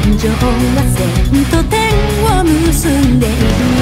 感情は線と点を結んでいる。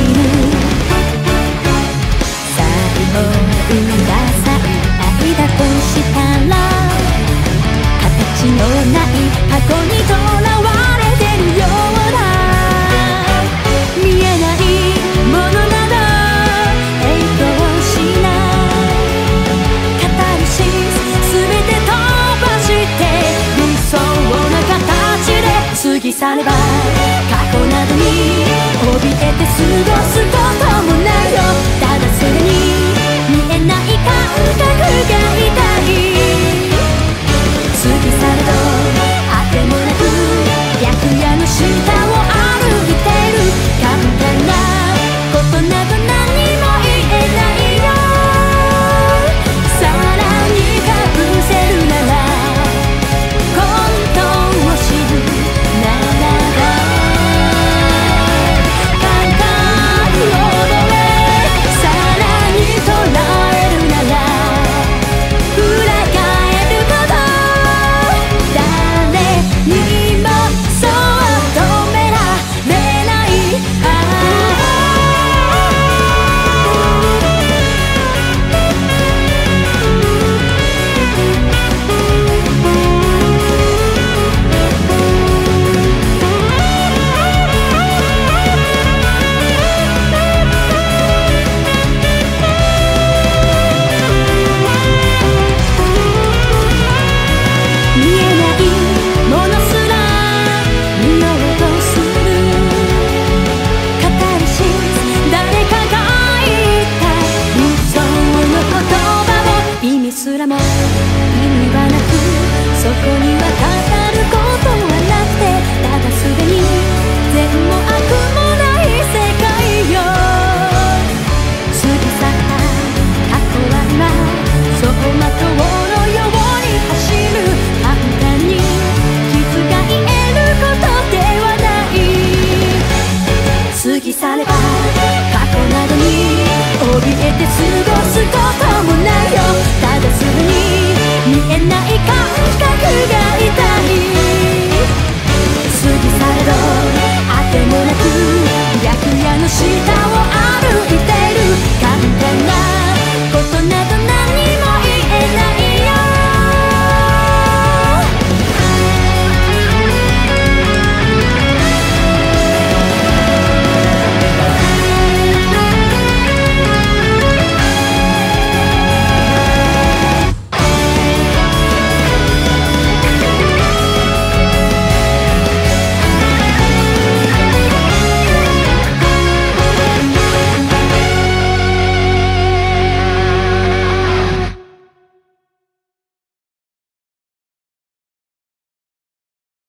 最後がさ愛だとしたら形のない箱にとらわれてるようだ。見えないものなど影響しないカタルシス全て飛ばして理想な形で過ぎ去れば過去などに怯えて過ごすこともないよ。ただすでに見えない感覚が痛い。過ぎ去れどあてもなく白夜の下を歩いてる。簡単なことなど何も言えないよ。さらに隠せるなら本当を知るならば感覚を覚えさらに捉えるなら裏返ること誰にもそう止められない。見えないものすら見ようとするカタルシス。誰かが言った理想の言葉も意味すらも意味はなくそこには語ることはなくてただすでに善も悪もない世界よ。過ぎ去った過去は今走馬灯のように走る。簡単に傷が癒えることではない。過ぎ去れば過去などに怯えて過ごすこともないよ。ただすでに見えない感覚が痛い。過ぎ去れどあてもなく白夜の下